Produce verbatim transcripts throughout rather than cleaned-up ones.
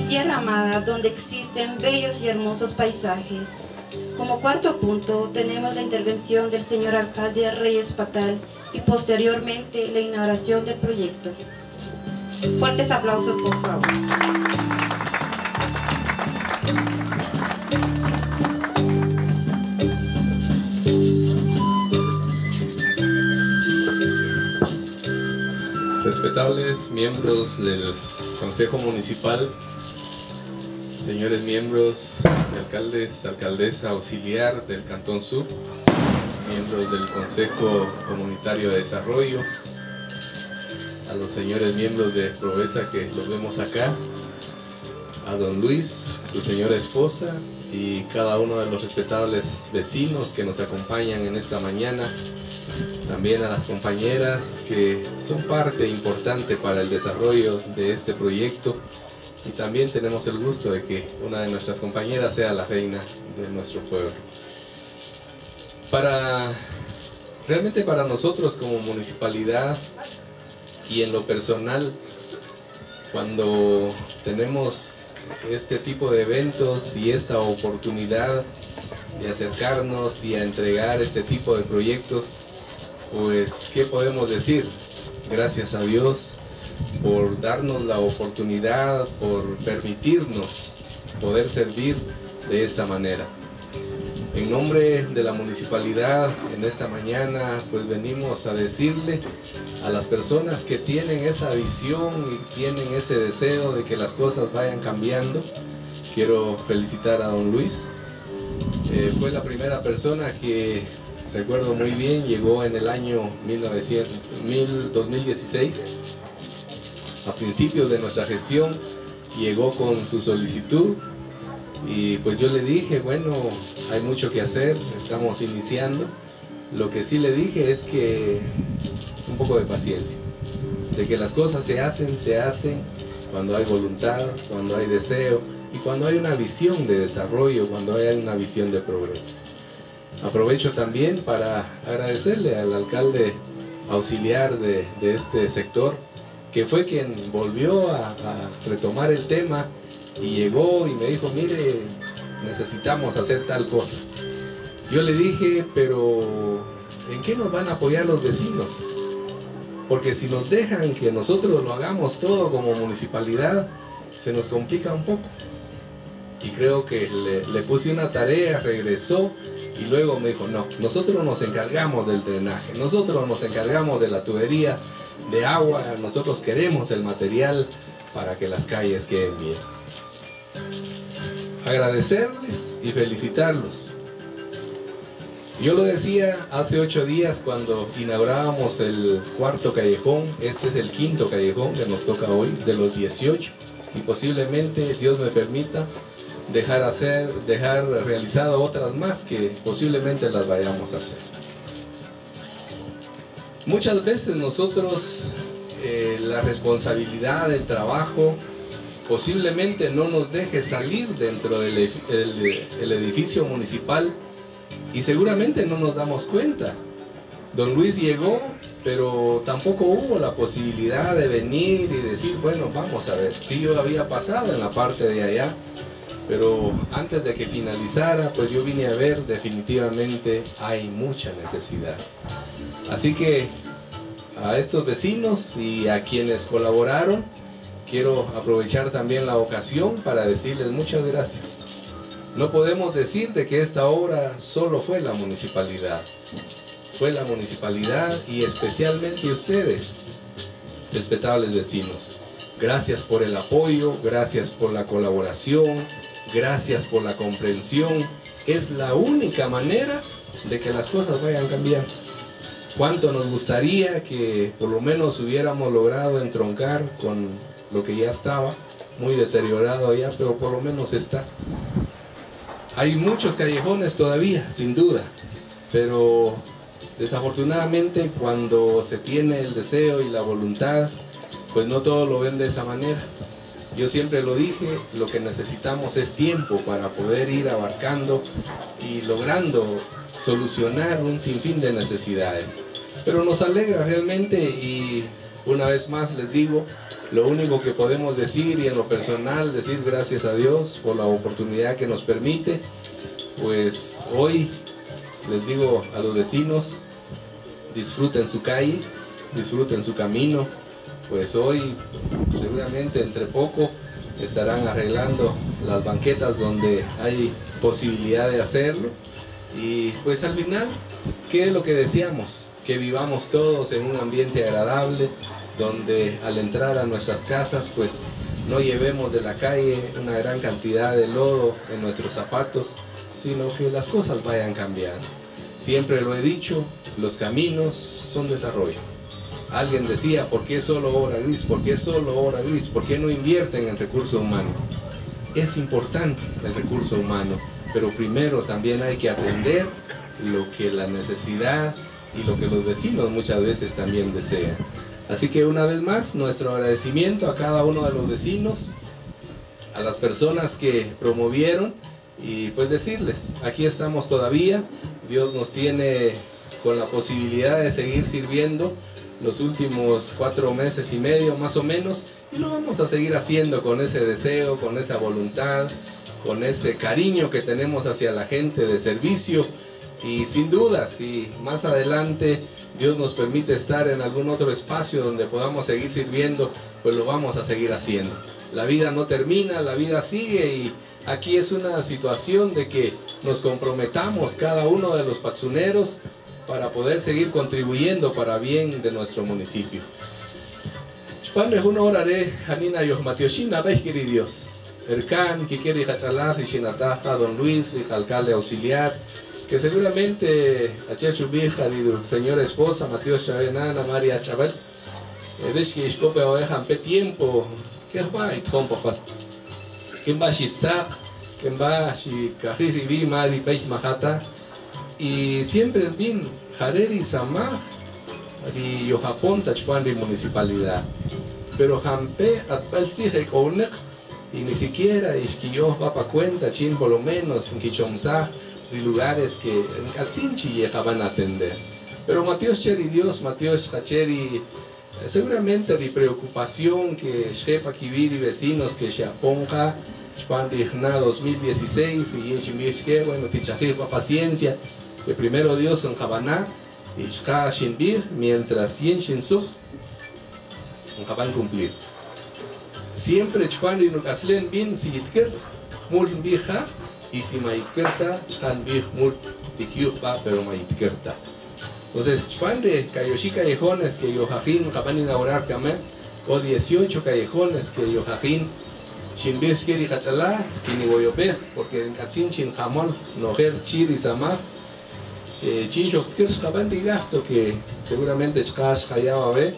tierra amada donde existen bellos y hermosos paisajes. Como cuarto punto tenemos la intervención del señor alcalde Reyes Patal y posteriormente la inauguración del proyecto. Fuertes aplausos, por favor. Respetables miembros del Consejo Municipal, señores miembros de alcaldes, alcaldesa auxiliar del Cantón Sur, miembros del Consejo Comunitario de Desarrollo, a los señores miembros de Provesa que los vemos acá, a don Luis, su señora esposa y cada uno de los respetables vecinos que nos acompañan en esta mañana. También a las compañeras que son parte importante para el desarrollo de este proyecto, y también tenemos el gusto de que una de nuestras compañeras sea la reina de nuestro pueblo. Para, realmente para nosotros como municipalidad y en lo personal, cuando tenemos este tipo de eventos y esta oportunidad de acercarnos y a entregar este tipo de proyectos, pues, ¿qué podemos decir? Gracias a Dios por darnos la oportunidad, por permitirnos poder servir de esta manera. En nombre de la municipalidad, en esta mañana, pues venimos a decirle a las personas que tienen esa visión y tienen ese deseo de que las cosas vayan cambiando. Quiero felicitar a don Luis. Eh, fue la primera persona que, recuerdo muy bien, llegó en el año dos mil dieciséis, a principios de nuestra gestión, llegó con su solicitud y pues yo le dije, bueno, hay mucho que hacer, estamos iniciando. Lo que sí le dije es que un poco de paciencia, de que las cosas se hacen, se hacen cuando hay voluntad, cuando hay deseo y cuando hay una visión de desarrollo, cuando hay una visión de progreso. Aprovecho también para agradecerle al alcalde auxiliar de, de este sector, que fue quien volvió a, a retomar el tema y llegó y me dijo, mire, necesitamos hacer tal cosa. Yo le dije, pero ¿en qué nos van a apoyar los vecinos? Porque si nos dejan que nosotros lo hagamos todo como municipalidad, se nos complica un poco. Y creo que le, le puse una tarea, regresó y luego me dijo, no, nosotros nos encargamos del drenaje, nosotros nos encargamos de la tubería de agua, nosotros queremos el material para que las calles queden bien. Agradecerles y felicitarlos. Yo lo decía hace ocho días cuando inaugurábamos el cuarto callejón, este es el quinto callejón que nos toca hoy, de los dieciocho, y posiblemente, Dios me permita, dejar hacer, dejar realizado otras más que posiblemente las vayamos a hacer. Muchas veces nosotros eh, la responsabilidad del trabajo posiblemente no nos deje salir dentro del el, el edificio municipal y seguramente no nos damos cuenta. Don Luis llegó, pero tampoco hubo la posibilidad de venir y decir, bueno, vamos a ver. Sí, yo había pasado en la parte de allá, pero antes de que finalizara, pues yo vine a ver, definitivamente hay mucha necesidad. Así que a estos vecinos y a quienes colaboraron, quiero aprovechar también la ocasión para decirles muchas gracias. No podemos decir de que esta obra solo fue la municipalidad. Fue la municipalidad y especialmente ustedes, respetables vecinos. Gracias por el apoyo, gracias por la colaboración, gracias por la comprensión. Es la única manera de que las cosas vayan cambiando. Cuánto nos gustaría que por lo menos hubiéramos logrado entroncar con lo que ya estaba muy deteriorado allá, pero por lo menos está. Hay muchos callejones todavía, sin duda, pero desafortunadamente cuando se tiene el deseo y la voluntad, pues no todos lo ven de esa manera. Yo siempre lo dije, lo que necesitamos es tiempo para poder ir abarcando y logrando solucionar un sinfín de necesidades. Pero nos alegra realmente y una vez más les digo Lo único que podemos decir, y en lo personal, decir gracias a Dios por la oportunidad que nos permite. Pues hoy les digo a los vecinos, disfruten su calle, disfruten su camino. Pues hoy seguramente entre poco estarán arreglando las banquetas donde hay posibilidad de hacerlo. Y pues al final, ¿qué es lo que deseamos? Que vivamos todos en un ambiente agradable, donde al entrar a nuestras casas pues no llevemos de la calle una gran cantidad de lodo en nuestros zapatos, sino que las cosas vayan cambiando. Siempre lo he dicho, los caminos son desarrollo. Alguien decía, ¿por qué solo obra gris? ¿Por qué solo obra gris? ¿Por qué no invierten en recurso humano? Es importante el recurso humano, pero primero también hay que atender lo que la necesidad y lo que los vecinos muchas veces también desean. Así que una vez más, nuestro agradecimiento a cada uno de los vecinos, a las personas que promovieron, y pues decirles, aquí estamos todavía, Dios nos tiene con la posibilidad de seguir sirviendo los últimos cuatro meses y medio más o menos, y lo vamos a seguir haciendo con ese deseo, con esa voluntad, con ese cariño que tenemos hacia la gente de servicio. Y sin duda, si más adelante Dios nos permite estar en algún otro espacio donde podamos seguir sirviendo, pues lo vamos a seguir haciendo. La vida no termina, la vida sigue, y aquí es una situación de que nos comprometamos cada uno de los patsuneros para poder seguir contribuyendo para bien de nuestro municipio. Chpane uno oraré Hanina Yohmatioshina Bejkiri Dios. Erkan, Kikeri Hachalá, Rishinataja, Don Luis, el alcalde auxiliar, que seguramente Achachubija, señora esposa, Matías Chavenana, María Chaval, Deshki Ishkope Oejan Pe tiempo, que va y trompo, quien va Shizak, quien va Shikajiri Vi, Mari Peich Mahata, y siempre bien Hareri Samaj, y Yohapon Tachpan de municipalidad, pero Jampe Atpal Sige Kounek, y ni siquiera Ishkiyo va pa cuenta, chin por lo menos, en Kichomsaj, y lugares que en Katzinchi llegaban a atender. Pero Matías Cheri Dios, Matías Cheri, seguramente de preocupación que Shefa Kibir y vecinos que se aponja, Chpandigna dos mil dieciséis, y Yeshimishke, bueno, Tichajirpa paciencia, que primero Dios en Jabaná, y Shka Shinbir, mientras Yen Shinsuk, en Jaban cumplir. Siempre Chpandi Nukaslen bin si Yitker, Mulin Bija, y si Maitkerta, Chkan Bij Mul Tikyupa, pero Maitkerta. Entonces, Chpande, Kayoshi callejones que Yohajin, Jaban inaugurar Kamen, o dieciocho callejones que Yohajin, Shinbir Skeri Hachalá, Kinigoyope, porque en Katzinchin Jamón, Nojer, Chir y Samaj, Chincho Kirsch Jaban de gasto que seguramente Chkash Hayaba ve,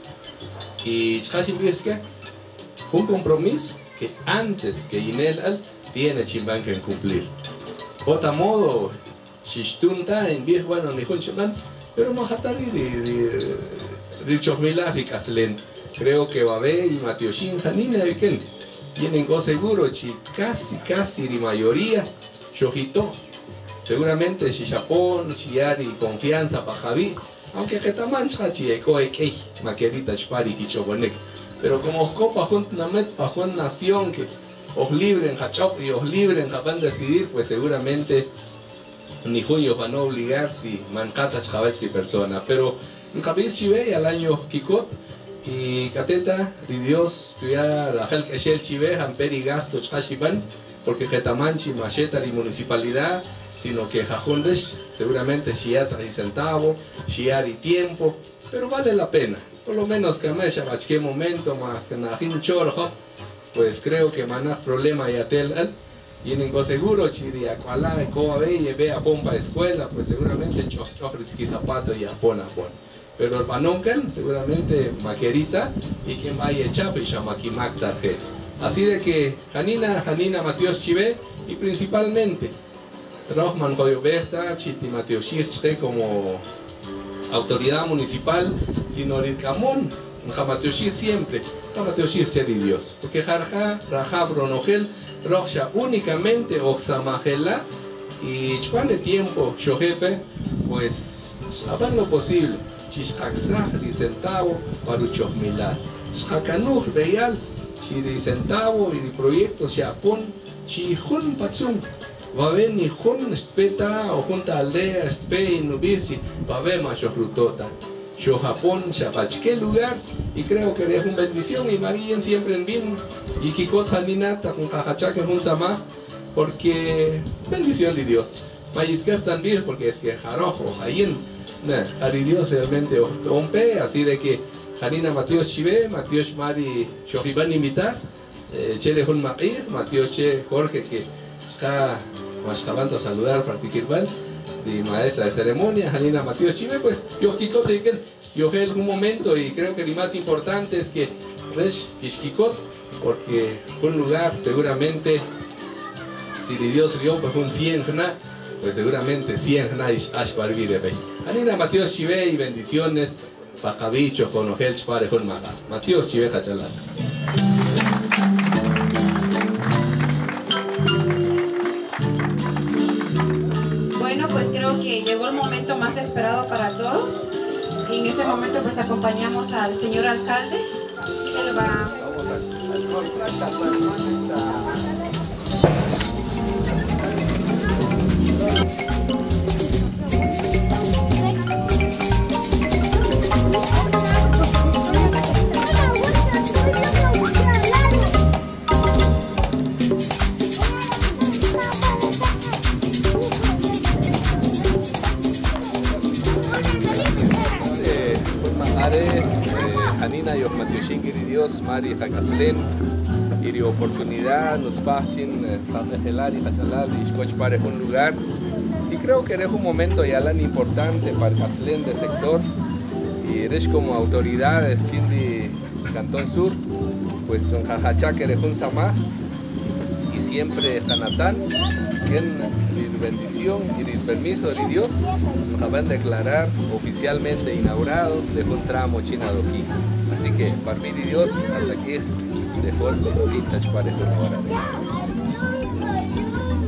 y Chkash Inbirske, un compromiso que antes que Inel al tiene Chimban que cumplir. Otra modo, Shishtunta en Vir, bueno, ni Hunchman, pero Mahatari de Richos Miláricas Len. Creo que Babé y Matioshin Hanina y Ken tienen go seguro, chi casi, casi la mayoría, Shojito. Seguramente Shishapon, Shiari, confianza para Javi, aunque Getaman Chachi, Ekoekei, Maquerita Chpari, Kichobonek. Pero como os copa juntamente para una nación que os libre en Hachop y os libre en Japán decidir, pues seguramente ni junio van a obligar si mancata chaval si persona. Pero en Capir Chive al año Kikot y Cateta y Dios tuya la gel que shel Chive amperi gasto chashiban porque Getamanchi macheta y municipalidad, sino que Jajundesh seguramente Shiat y centavo, Shiar y tiempo, pero vale la pena. Por lo menos que me haya qué momento más que Najin Chorjo, pues creo que manaj problema y atel al y en go seguro chiri acuala coa ve y ve a pompa escuela, pues seguramente chofri zapato y apona pon. Pero el panoncan seguramente maquerita y quien vaya chape chamaquimac tarje. Así de que Janina, Janina Matías Chive y principalmente Rohman Koyoberta, Chiti Mateo Shirche como autoridad municipal, sino el Camón, Jamateoshir siempre, Jamateoshir Cheri Dios, porque Jarja, Raja, Bronogel, Roja únicamente Oxamajela y Chuan de tiempo, Shojepe, pues hagan lo posible, Chishkaxaj y centavo, Paruchos Milar. Shakanuj real, chiri centavo y proyecto Japón, chihun pachung. Va a haber ni jun speta o junta aldea, espe y nubisi, va a haber más frutota. Yo Japón, qué lugar, y creo que es una bendición y María siempre en bien. Y Kikot Haninata con Cajachaque un sama, porque bendición de Dios. Mayitkas también, porque es que Jarojo, Hayin, Hari Dios realmente rompe, así de que Janina Matios Chive, Matios Mari, Shohiban invitar, Chele Hun Maquir, Matios Che Jorge, que está más acabando a saludar particular. De maestra de ceremonia, Janina Matios Chive, pues yo Kikot yo en algún momento, y creo que lo más importante es que Resh Kishkikot, porque un lugar seguramente, si Dios dio pues un cien, pues seguramente cien ash barvire. Janina Matios Chive y bendiciones, Pacabicho con Ojel Chpare con Maga. Matios Chive Cachalá. Pues creo que llegó el momento más esperado para todos y en este momento pues acompañamos al señor alcalde. Él va Janina y Matioshin, Dios, Mari, Jacaslen, y oportunidad, nos pachin, Tamejelar y Hachalar, y Shkoch para un lugar. Y creo que es un momento ya tan importante para Caslen del sector, y eres como autoridades, Chindi, Cantón Sur, pues son Jajachaque, eres un Samá, y siempre Janatán, quien bendición y el permiso de Dios nos van a declarar oficialmente inaugurado de un tramo China de aquí. Así que para mí Dios hasta aquí dejó el citas para el ahora.